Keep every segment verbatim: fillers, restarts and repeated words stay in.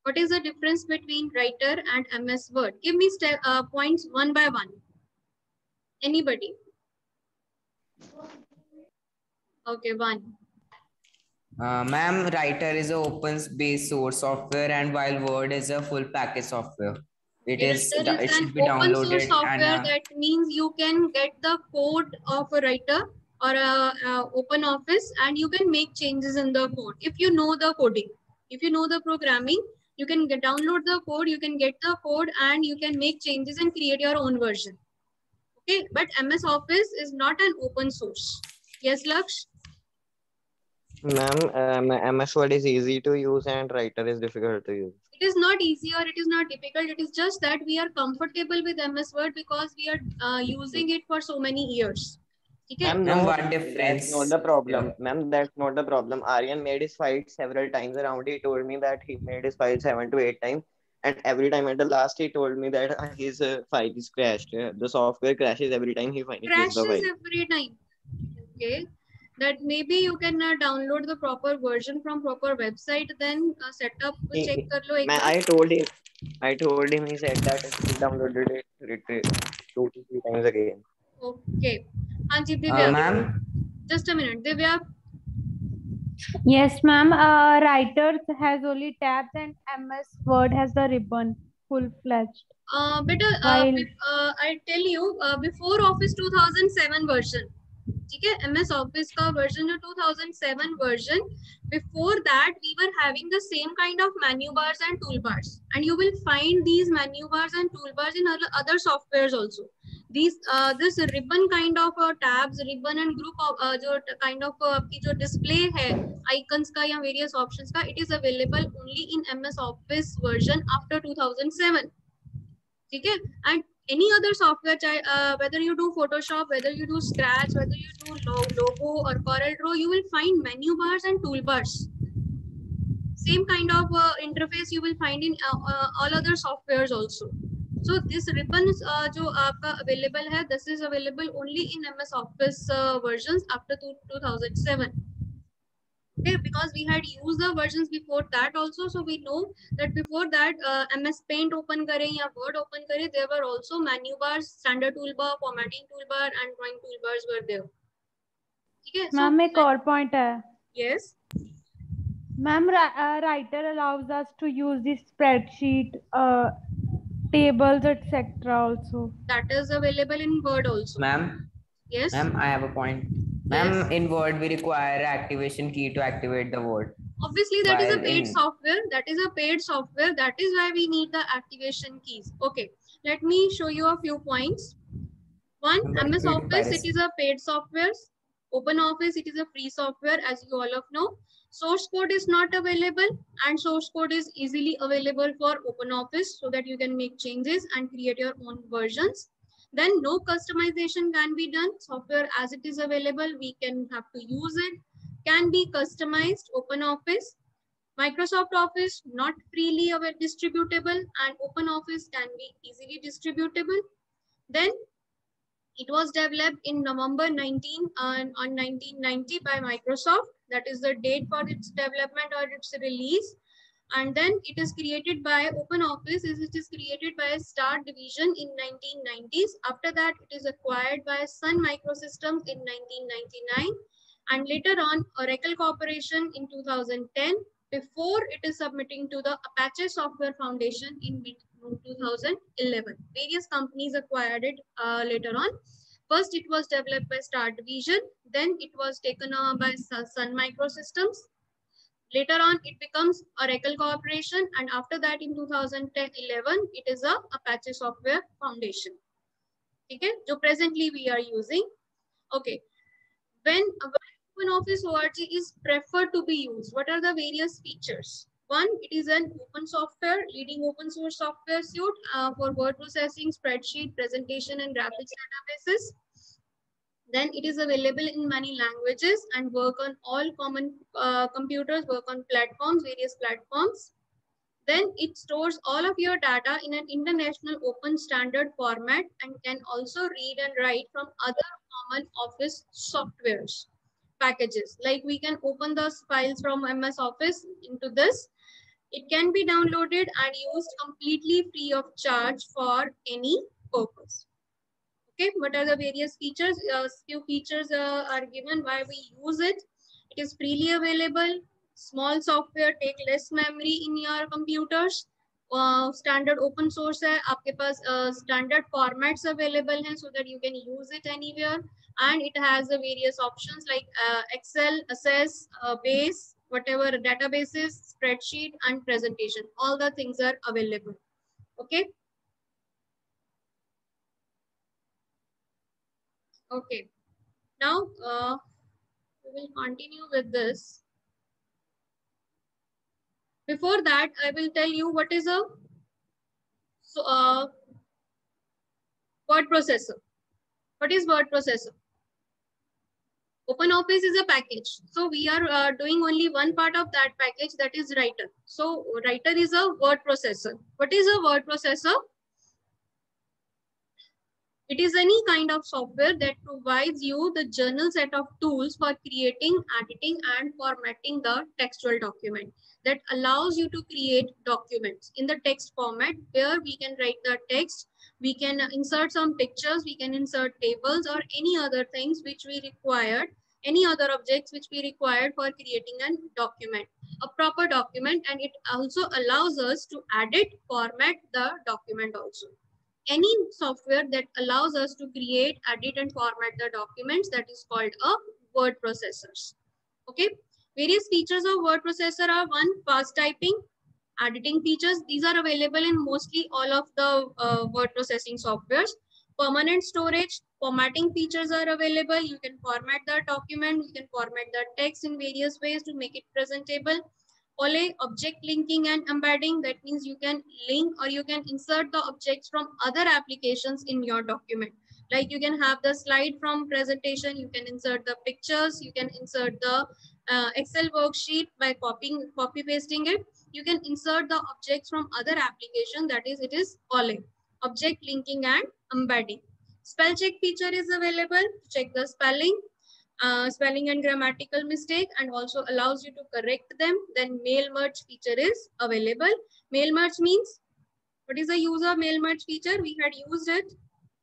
What is the difference between writer and M S Word? Give me step, uh, points one by one. Anybody? Okay, one. Uh, ma'am, Writer is a open based source software, and while Word is a full package software. It is Writer is it an should be open source downloaded and software. uh, That means you can get the code of a writer or a, a open office, and you can make changes in the code if you know the coding. If you know the programming, you can get, download the code, you can get the code, and you can make changes and create your own version. Okay, but M S Office is not an open source. Yes, Laksh? Ma'am, um, M S Word is easy to use and Writer is difficult to use. It is not easy or it is not difficult. It is just that we are comfortable with M S Word because we are uh, using it for so many years. Okay. Ma'am, ma'am, no, one that's not difference. the problem. Yeah. Ma'am, that's not the problem. Aryan made his fight several times around. He told me that he made his fight seven to eight times. And every time at the last, he told me that uh, his uh, file is crashed. Uh, the software crashes every time he finishes the Crashes file. every time. Okay. That maybe you can uh, download the proper version from proper website, then uh, set up, He, check he- kar lo ek man, baar. I told him, I told him, he said that he downloaded it lit- two to three times again. Okay. Hanji Uh, Divya. ma'am, Just a minute. Divya. Yes, ma'am. Uh, Writers has only tabs and M S Word has the ribbon, full-fledged. Uh, better, uh, While uh, I tell you, uh, before Office two thousand seven version, ठीक है, M S Office का version जो two thousand seven version, before that we were having the same kind of menu bars and toolbars, and you will find these menu bars and toolbars in other, other softwares also. These uh, this ribbon kind of uh, tabs, ribbon and group of uh, जो kind of uh, आपकी जो display है icons का या various options का, it is available only in M S Office version after two thousand seven. Okay, and any other software, uh, whether you do Photoshop, whether you do Scratch, whether you do Logo or CorelDRAW, you will find menu bars and toolbars. Same kind of uh, interface you will find in uh, uh, all other softwares also. So this ribbons uh, जो आपका available है, this is available only in M S Office uh, versions after two thousand seven. Okay, because we had used the versions before that also, so we know that before that uh, M S Paint open kare ya Word open kare, there were also menu bars, standard toolbar, formatting toolbar, and drawing toolbars were there. Okay, so ma'am, एक और point है. yes, Ma'am, uh, Writer allows us to use the spreadsheet, uh, tables, et cetera. Also. that is available in Word also. ma'am, Yes. ma'am, I have a point. Ma'am, Yes. in Word we require activation key to activate the Word. Obviously, that is a While paid in software. That is a paid software. That is why we need the activation keys. Okay, let me show you a few points. One, but M S due to Office, it piracy. is a paid software. Open Office, it is a free software, as you all of know. Source code is not available, and source code is easily available for Open Office so that you can make changes and create your own versions. Then no customization can be done. Software as it is available, we can have to use it. Can be customized. Open Office. Microsoft Office not freely distributable, and Open Office can be easily distributable. Then it was developed in November nineteenth uh, on nineteen ninety by Microsoft. That is the date for its development or its release. And then it is created by Open Office. It is created by Star Division in nineteen nineties. After that, it is acquired by Sun Microsystems in nineteen ninety-nine. And later on, Oracle Corporation in two thousand ten, before it is submitting to the Apache Software Foundation in mid two thousand eleven. Various companies acquired it uh, later on. First, it was developed by Star Division. Then it was taken over by Sun Microsystems. Later on, it becomes Oracle Corporation. And after that, in two thousand eleven, it is a Apache Software Foundation. Okay, so presently we are using. Okay, when OpenOffice O R G is preferred to be used, what are the various features? One, it is an open software, leading open source software suite uh, for word processing, spreadsheet, presentation, and graphics databases. Then it is available in many languages and work on all common uh, computers, work on platforms, various platforms. Then it stores all of your data in an international open standard format and can also read and write from other common Office softwares packages. Like we can open those files from M S Office into this. It can be downloaded and used completely free of charge for any purpose. Okay, what are the various features? Uh, few features uh, are given why we use it. It is freely available. Small software take less memory in your computers. Uh, standard open source है, आपके पास uh, standard formats available हैं so that you can use it anywhere. And it has the various options like uh, Excel, Access, uh, Base, whatever databases, spreadsheet, and presentation. All the things are available. Okay. Okay. Now, uh, we will continue with this. Before that, I will tell you what is a so, uh, word processor. What is word processor? OpenOffice is a package. So we are uh, doing only one part of that package, that is writer. So writer is a word processor. What is a word processor? It is any kind of software that provides you the general set of tools for creating, editing, and formatting the textual document that allows you to create documents in the text format where we can write the text, we can insert some pictures, we can insert tables or any other things which we required, any other objects which we required for creating a document, a proper document, and it also allows us to edit, format the document also. Any software that allows us to create, edit, and format the documents, that is called a word processors. Okay. Various features of word processor are: one, fast typing, editing features. These are available in mostly all of the uh, word processing softwares. Permanent storage, formatting features are available. You can format the document, you can format the text in various ways to make it presentable. Ole, object linking and embedding, that means you can link or you can insert the objects from other applications in your document. Like you can have the slide from presentation, you can insert the pictures, you can insert the uh, Excel worksheet by copying, copy pasting it. You can insert the objects from other application, that is, it is Ole, object linking and embedding. Spell check feature is available to check the spelling. Uh, spelling and grammatical mistake, and also allows you to correct them. Then mail merge feature is available. Mail merge means, what is the use of mail merge feature? We had used it.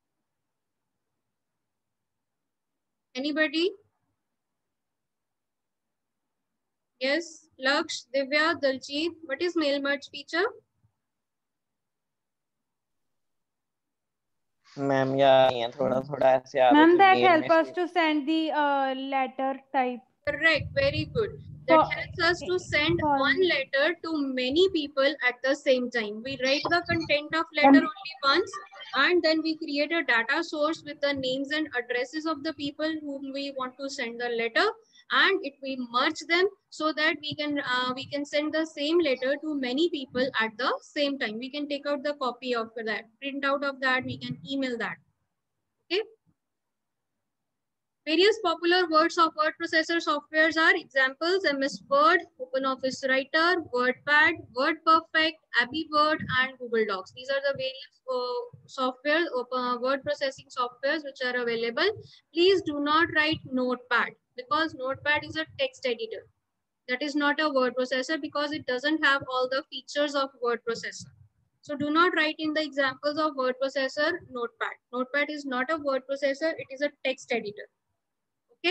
Anybody? Yes, Laksh, Divya, Daljeet. What is mail merge feature? Ma'am, yeah, yeah, thoda thoda aise aap Ma'am, jo that mail help mein us to send the uh, letter type. Correct, very good. That For, helps us to send for one letter to many people at the same time. We write the content of letter only once, and then we create a data source with the names and addresses of the people whom we want to send the letter, and it we merge them so that we can uh, we can send the same letter to many people at the same time. We can take out the copy of that, print out of that, we can email that. Okay. Various popular words of word processor softwares are examples: M S Word, OpenOffice Writer, WordPad, WordPerfect, Abby Word, and Google Docs. These are the various uh, software, uh, word processing softwares which are available. Please do not write Notepad, because Notepad is a text editor. That is not a word processor because it doesn't have all the features of word processor. So do not write in the examples of word processor Notepad. Notepad is not a word processor, it is a text editor. Okay.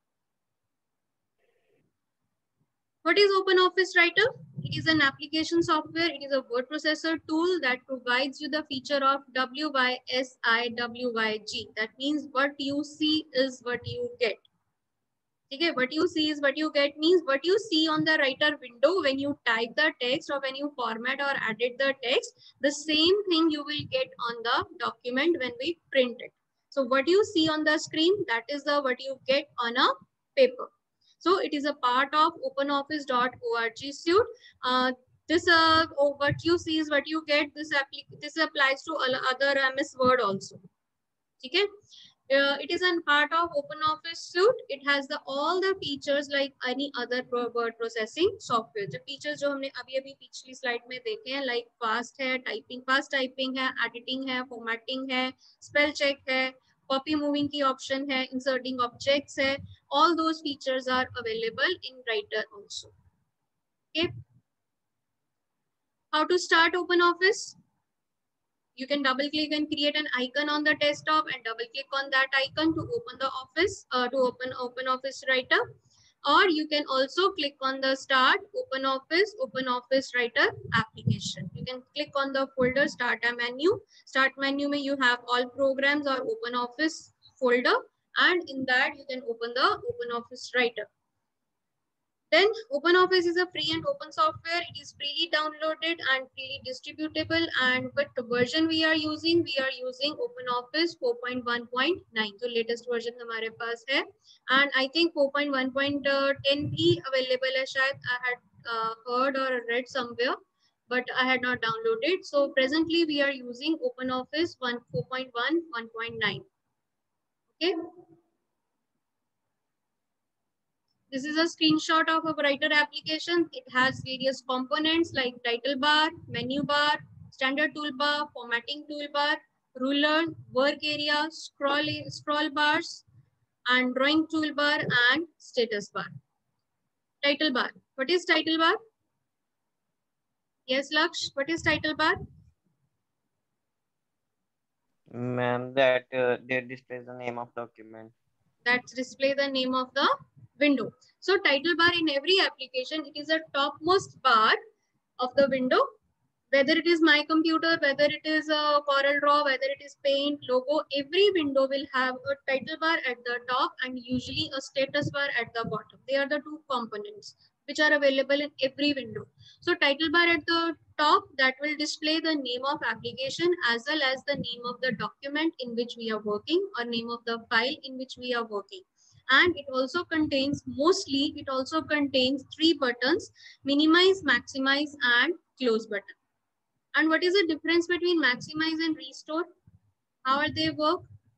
What is OpenOffice Writer? It is an application software. It is a word processor tool that provides you the feature of W Y S I W Y G. That means what you see is what you get. Okay, what you see is what you get means what you see on the writer window when you type the text or when you format or edit the text, the same thing you will get on the document when we print it. So what you see on the screen, that is the what you get on a paper. So it is a part of OpenOffice dot org suite. Uh, this uh, oh, what you see is what you get. This this applies to other M S Word also. Okay. Uh, it is a part of OpenOffice suite. It has the all the features like any other word processing software. The features जो हमने अभी अभी पिछली slide में देखे हैं, like fast है, typing, fast typing है, editing है, formatting है, spell check है, copy moving की option है, inserting objects है. All those features are available in Writer also. Okay. How to start OpenOffice? You can double click and create an icon on the desktop and double click on that icon to open the office, uh, to open OpenOffice Writer. Or you can also click on the start OpenOffice, OpenOffice Writer application. You can click on the folder start a menu. Start menu mein you have all programs or OpenOffice folder, and in that you can open the OpenOffice Writer. Then OpenOffice is a free and open software. It is freely downloaded and freely distributable. And what version we are using? We are using OpenOffice four point one point nine. So latest version हमारे पास है. And I think four point one point ten भी available है शायद. I had uh, heard or read somewhere, but I had not downloaded. So presently we are using OpenOffice four point one, one point nine. Okay. This is a screenshot of a writer application. It has various components like title bar, menu bar, standard toolbar, formatting toolbar, ruler, work area, scroll, scroll bars, and drawing toolbar and status bar. Title bar. What is title bar? Yes, Laksh. What is title bar? Ma'am, that uh, they displays the name of document. That display the name of the window. So title bar in every application, it is a topmost bar of the window. Whether it is My Computer, whether it is a CorelDRAW, whether it is Paint, logo, every window will have a title bar at the top and usually a status bar at the bottom. They are the two components which are available in every window. So title bar at the top, that will display the name of application as well as the name of the document in which we are working or name of the file in which we are working. And it also contains, mostly it also contains three buttons: minimize, maximize and close button. And what is the difference between maximize and restore? How are they work?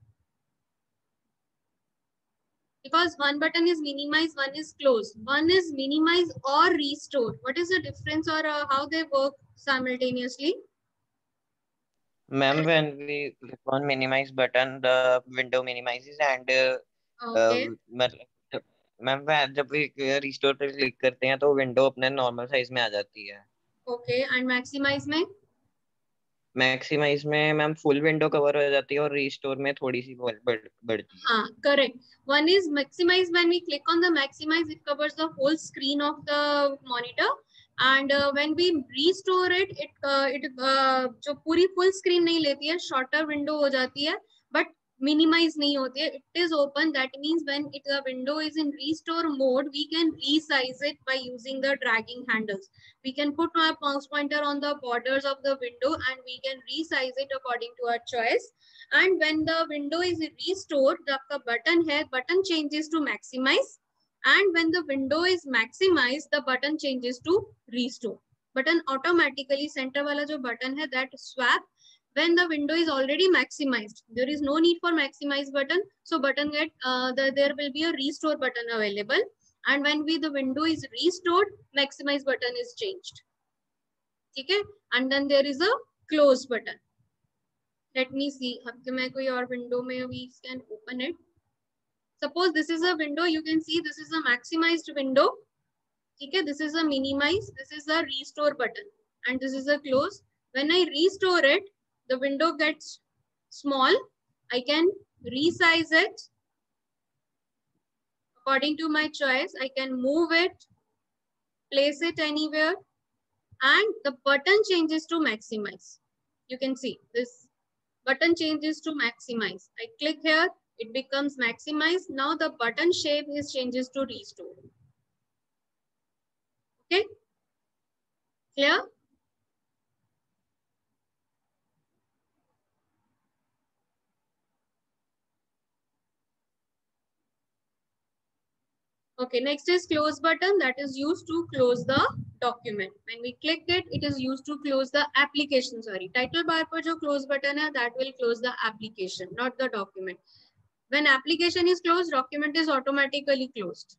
Because one button is minimize, one is close. One is minimize or restore. What is the difference, or uh, how they work simultaneously? Ma'am, when we click on minimize button, the window minimizes and uh, Okay. मतलब ma'am जब भी restore पे click करते हैं तो window अपने normal size में आ जाती है. Okay. And maximize में? मैक्सिमाइज में मैम फुल विंडो कवर हो जाती है और रिस्टोर में थोड़ी सी बढ़ती है. हाँ, correct. One is maximize. When we click on the maximize, it covers the whole screen of the monitor. And uh, when we restore it, it uh, it uh, जो पूरी full screen नहीं लेती है, shorter window हो जाती है, but minimize नहीं होती है. It is open. That means when it the window is in restore mode, we can resize it by using the dragging handles. We can put our mouse pointer on the borders of the window and we can resize it according to our choice. And when the window is restored, the button here button changes to maximize. And when the window is maximized, the button changes to restore. Button automatically center wala jo button hai, that swap when the window is already maximized. There is no need for maximize button. So button get uh, the, there will be a restore button available. And when we the window is restored, maximize button is changed. Okay? And then there is a close button. Let me see. Your window may we can open it. Suppose this is a window. You can see this is a maximized window. Okay, this is a minimize. This is a restore button, and this is a close. When I restore it, the window gets small. I can resize it according to my choice. I can move it, place it anywhere, and the button changes to maximize. You can see this button changes to maximize. I click here, it becomes maximize. Now the button shape is changes to restore. Okay, clear? Okay, next is close button, that is used to close the document. When we click it, it is used to close the application. Sorry, title bar पर जो close button है, that will close the application, not the document. When application is closed, document is automatically closed.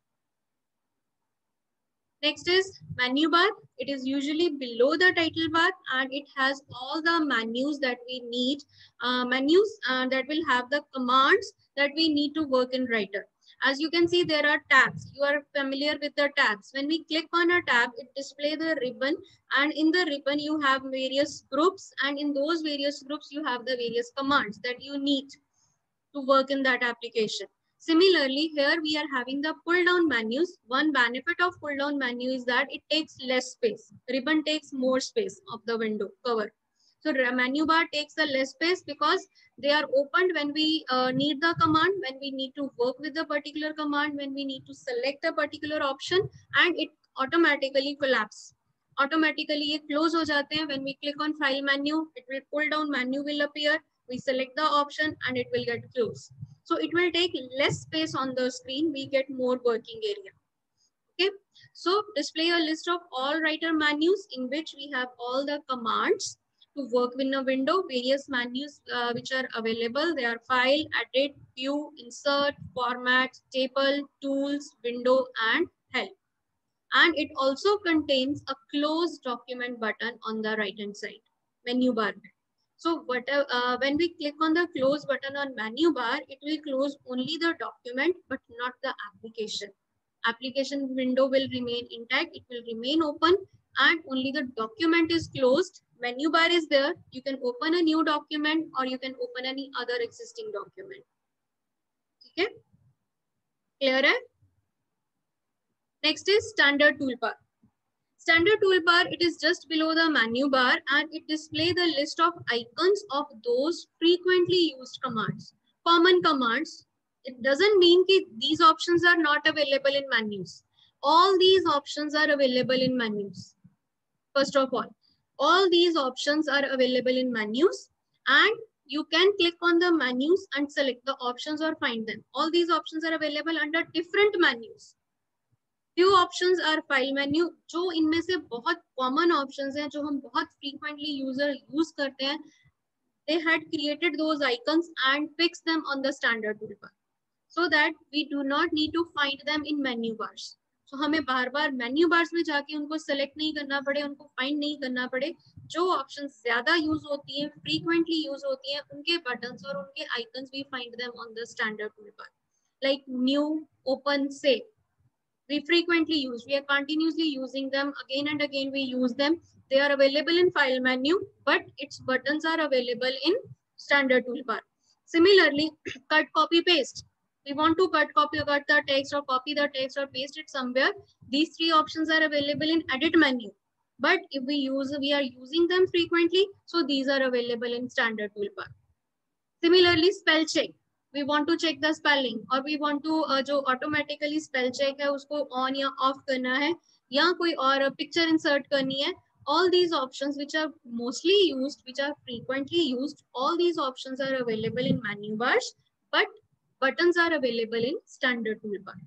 Next is menu bar. It is usually below the title bar and it has all the menus that we need. Uh, menus uh, that will have the commands that we need to work in Writer. As you can see, there are tabs. You are familiar with the tabs. When we click on a tab, it displays the ribbon, and in the ribbon you have various groups, and in those various groups you have the various commands that you need to work in that application. Similarly, here we are having the pull down menus. One benefit of pull down menu is that it takes less space. Ribbon takes more space of the window cover. So menu bar takes the less space because they are opened when we uh, need the command, when we need to work with the particular command, when we need to select a particular option, and it automatically collapse. Automatically it close ho jate hain. When we click on file menu, it will pull down menu will appear. We select the option and it will get closed. So it will take less space on the screen. We get more working area. Okay. So display a list of all writer menus in which we have all the commands to work in a window, various menus uh, which are available. They are file, edit, view, insert, format, table, tools, window, and help. And it also contains a close document button on the right hand side, menu bar. So whatever, uh, when we click on the close button on menu bar, it will close only the document, but not the application. Application window will remain intact. It will remain open and only the document is closed. Menu bar is there. You can open a new document or you can open any other existing document. Okay. Clear? Hai? Next is standard toolbar. Standard toolbar, it is just below the menu bar and it displays the list of icons of those frequently used commands. Common commands. It doesn't mean that these options are not available in menus. All these options are available in menus. First of all, all these options are available in menus and you can click on the menus and select the options or find them. All these options are available under different menus. Few options are file menu. जो इनमें से बहुत common options हैं, जो हम बहुत frequently user use करते हैं, they had created those icons and fixed them on the standard toolbar, so that we do not need to find them in menu bars. So हमें बार बार menu bars में जाके उनको select नहीं करना पड़े, उनको find नहीं करना पड़े. जो options ज़्यादा use होती हैं, frequently use होती हैं, उनके buttons और उनके icons we find them on the standard toolbar, like new, open, save. We frequently use, we are continuously using them again and again. We use them. They are available in file menu, but its buttons are available in standard toolbar. Similarly, cut, copy, paste. We want to cut, copy, cut the text or copy the text or paste it somewhere. These three options are available in edit menu. But if we use, we are using them frequently, so these are available in standard toolbar. Similarly, spell check. We want to check the spelling or we want to uh, जो automatically spell check है उसको on या off करना है या कोई और picture insert करनी है. All these options which are mostly used, which are frequently used, all these options are available in menu bars, but buttons are available in standard toolbar.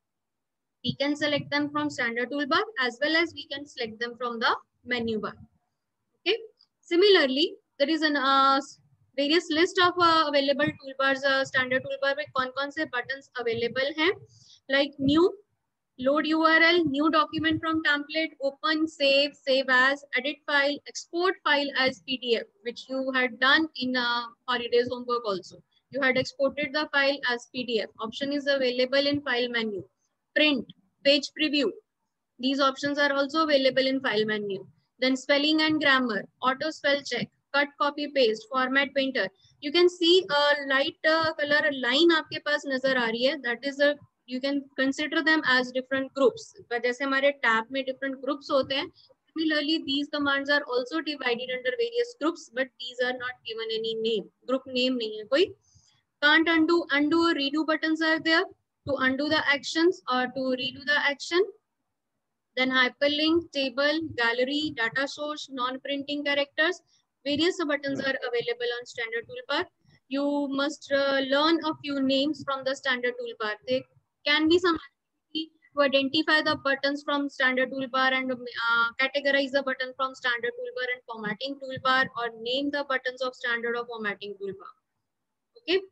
We can select them from standard toolbar as well as we can select them from the menu bar. Okay. Similarly, there is an uh, various list of uh, available toolbars. Uh, standard toolbar में कौन कौन से buttons available हैं, like new, load U R L, new document from template, open, save, save as, edit file, export file as P D F, which you had done in uh, holidays homework also. You had exported the file as P D F. Option is available in file menu. Print, page preview. These options are also available in file menu. Then spelling and grammar, auto spell check, cut, copy, paste, format painter. You can see a light uh, color line आपके पास नजर आ रही है. That is a, you can consider them as different groups. But जैसे हमारे tab में different groups होते हैं, similarly these commands are also divided under various groups, but these are not given any name. Group name नहीं है कोई. Can't undo, undo or redo buttons are there to undo the actions or to redo the action. Then hyperlink, table, gallery, data source, non-printing characters. Various buttons are available on standard toolbar. You must uh, learn a few names from the standard toolbar. They can be some to identify the buttons from standard toolbar and uh, categorize the button from standard toolbar and formatting toolbar, or name the buttons of standard or formatting toolbar. Okay.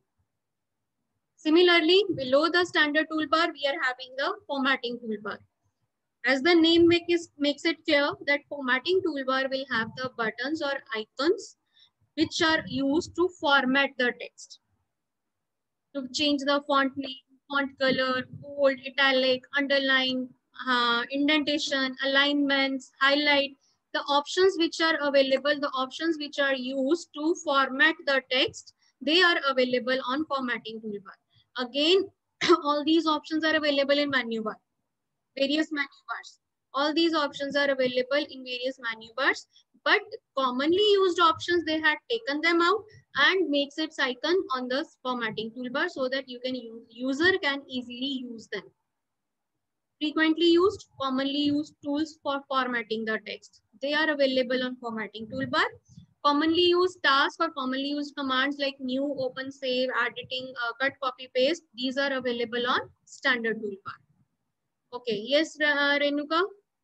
Similarly, below the standard toolbar, we are having the formatting toolbar. As the name make is, makes it clear that formatting toolbar will have the buttons or icons which are used to format the text. To change the font name, font color, bold, italic, underline, uh, indentation, alignments, highlight, the options which are available, the options which are used to format the text, they are available on formatting toolbar. Again, all these options are available in menu bar, various menu bars. All these options are available in various menu bars, but commonly used options, they had taken them out and makes its icon on the formatting toolbar so that you can use, user can easily use them. Frequently used, commonly used tools for formatting the text, they are available on formatting toolbar. Commonly used tasks or commonly used commands like new, open, save, editing, uh, cut, copy, paste, these are available on standard toolbar. Okay, yes, uh, Renuka.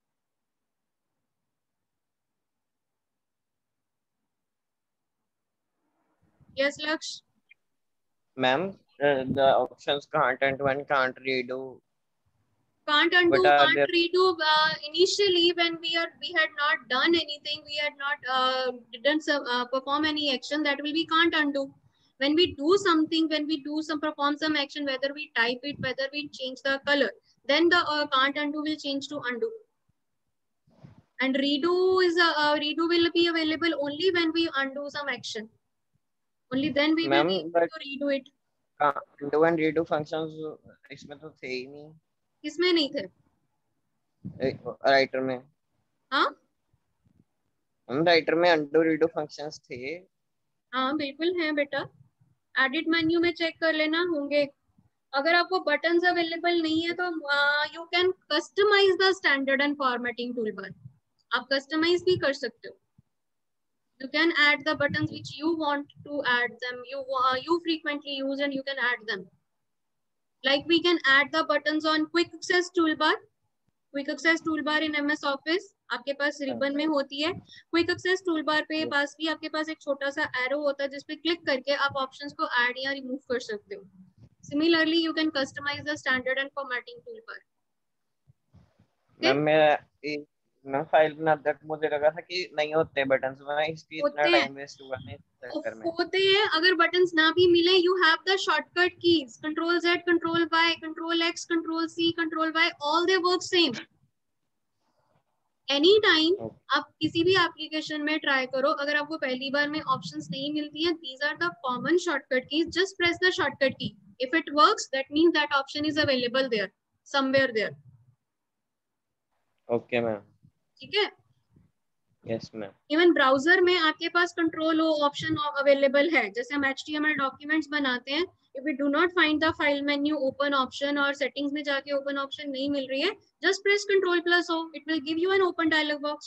Yes, Laksh. Ma'am, uh, the options can't undo and can't redo. Can't undo, What are can't the redo. Uh, initially, when we are we had not done anything, we had not uh, didn't uh, perform any action, that will be can't undo. When we do something, when we do some perform some action, whether we type it, whether we change the color, then the uh, can't undo will change to undo. And redo is a uh, redo will be available only when we undo some action. Only then we will be able to redo it. undo and redo functions इसमें तो थे ही नहीं. किसमें नहीं थे? Writer में. हाँ हम राइटर में undo redo functions थे. हाँ बिल्कुल है बेटा, एडिट मेन्यू में चेक कर लेना होंगे. अगर आपको बटन्स अवेलेबल नहीं है तो you can customize the standard and formatting toolbar. आप कस्टमाइज भी कर सकते हो. You can add the buttons which you want to add them, you uh, you frequently use, and you can add them. Like we can add the buttons on quick access toolbar. Quick access toolbar in M S Office आपके पास ribbon में होती है. Quick access toolbar पे पास भी आपके पास एक छोटा सा एरो होता है जिस पे क्लिक करके आप ऑप्शंस को ऐड या रिमूव कर सकते हो. Similarly, you can customize the standard and formatting toolbar. Ma'am मैं मैं फाइल बनाते वक्त मुझे लगा था कि नहीं होते बटन्स, मैं इसकी इतना टाइम वेस्ट हुआ नहीं चक्कर में. होते हैं. अगर बटन्स ना भी मिले, you have the shortcut keys, Control Z, Control Y, Control X, Control C, Control Y, all they work same. Any time आप किसी भी एप्लीकेशन में ट्राई करो, अगर आपको पहली बार में ऑप्शंस नहीं मिलती है, these are the common shortcut keys, just press the shortcut key. If it works, that means that option is available there, somewhere there. Okay ma'am. ठीक है. Yes ma'am. इवन ब्राउजर में आपके पास कंट्रोल ओ ऑप्शन अवेलेबल है. जैसे हम HTML documents बनाते हैं, if we do not find the file menu open option और settings में जाके open option नहीं मिल रही है, just press control plus O, it will give you an open dialog box.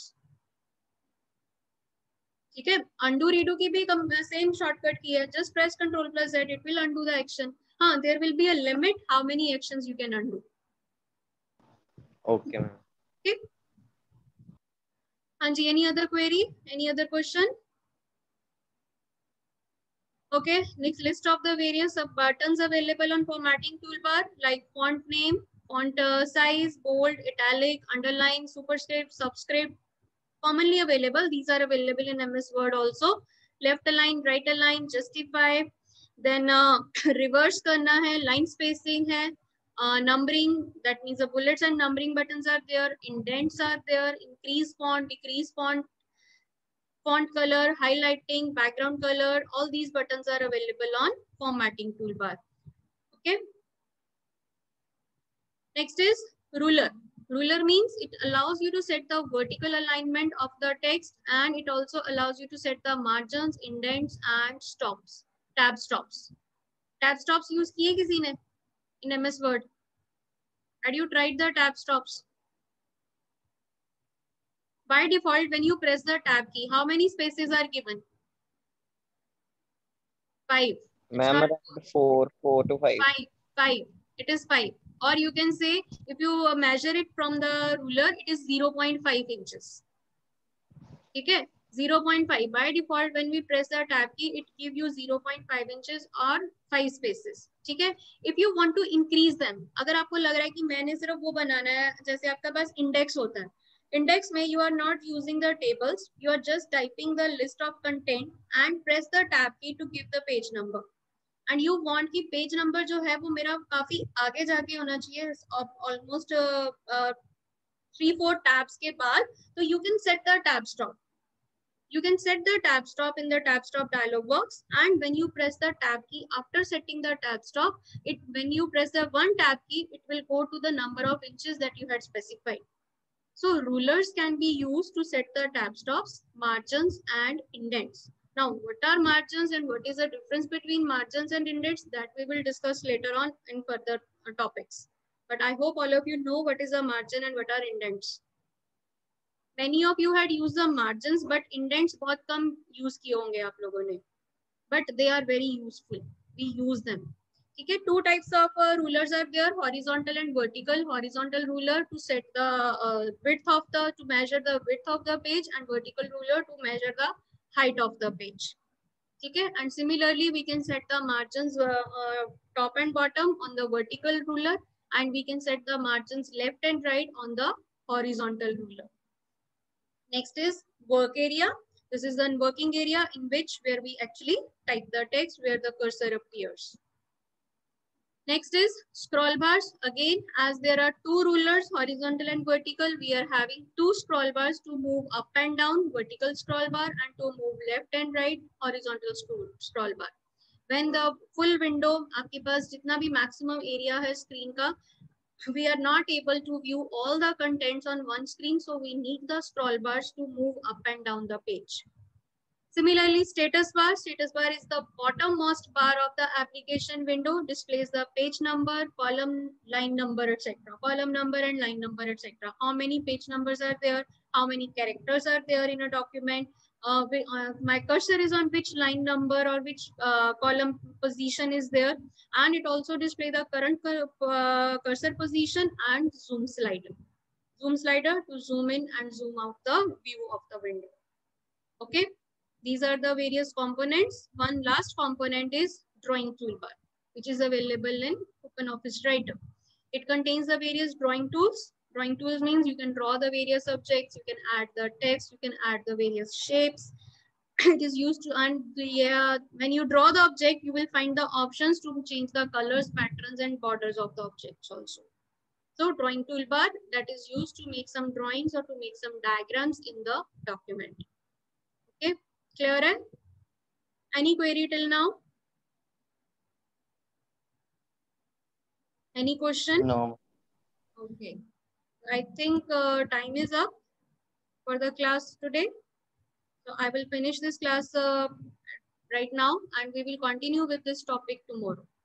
ठीक है. undo redo की भी same shortcut की है, just press control plus Z, it will undo the action. हाँ, there will be a limit how many actions you can undo. Okay ma'am. Okay. हाँ जी, any other query, any other question? Okay, next list of the various sub buttons available on formatting toolbar like font name, font uh, size, bold, italic, underline, superscript, subscript, commonly available. These are available in M S Word also. Left align, right align, justify, then uh, reverse करना है, line spacing है, uh, numbering, that means the bullets and numbering buttons are there, indents are there, increase font, decrease font, font color, highlighting, background color, all these buttons are available on formatting toolbar. Okay. Next is ruler. Ruler means it allows you to set the vertical alignment of the text, and it also allows you to set the margins, indents and stops, tab stops. Tab stops use किए किसी ने in M S Word? Had you tried the tab stops? By default, when you press the tab key, how many spaces are given? Five. Ma'am, four, four to five. Five, five. It is five. Or you can say, if you measure it from the ruler, it is zero point five inches. Okay, zero point five. By default, when we press the tab key, it gives you zero point five inches or five spaces. ठीक है. If you want to increase them, अगर आपको लग रहा है कि मैंने सिर्फ वो बनाना है, जैसे आपका पास index होता है. Index में you are not using the tables, you are just typing the list of content and press the tab key to give the page number. and you want कि page number जो है वो मेरा काफी आगे जाके होना चाहिए, almost uh, uh, three four tabs के बाद, so you can set the tab stop. You can set the tab stop in the tab stop dialog box, and when you press the tab key after setting the tab stop, it when you press the one tab key, it will go to the number of inches that you had specified. So rulers can be used to set the tab stops, margins and indents. Now, what are margins and what is the difference between margins and indents, that we will discuss later on in further topics. But I hope all of you know what is a margin and what are indents. Many of you had used the margins, but indents बहुत कम use किए होंगे आप लोगों ने. But they are very useful. We use them. ठीक है, two types of uh, rulers are there: horizontal and vertical. Horizontal ruler to set the uh, width of the to measure the width of the page, and vertical ruler to measure the height of the page. Okay, and similarly we can set the margins uh, uh, top and bottom on the vertical ruler, and we can set the margins left and right on the horizontal ruler. Next is work area. This is the working area in which where we actually type the text, where the cursor appears. Next is scroll bars. Again, as there are two rulers, horizontal and vertical, we are having two scroll bars to move up and down, vertical scroll bar, and to move left and right, horizontal scroll bar. When the full window, आपके पास जितना भी maximum area है screen का, we are not able to view all the contents on one screen, so we need the scroll bars to move up and down the page. Similarly, status bar. Status bar is the bottommost bar of the application window, displays the page number, column, line number, et cetera. Column number and line number, et cetera. How many page numbers are there? How many characters are there in a document? Uh, uh, my cursor is on which line number or which uh, column position is there, and it also displays the current uh, cursor position and zoom slider. Zoom slider to zoom in and zoom out the view of the window. Okay. These are the various components. One last component is drawing toolbar, which is available in OpenOffice Writer. It contains the various drawing tools. Drawing tools means you can draw the various objects, you can add the text, you can add the various shapes. It is used to, and the, uh, when you draw the object, you will find the options to change the colors, patterns, and borders of the objects also. So drawing toolbar, that is used to make some drawings or to make some diagrams in the document. Okay. Clear? Eh? Any query till now? Any question? No. Okay. I think uh, time is up for the class today. So I will finish this class uh, right now, and we will continue with this topic tomorrow.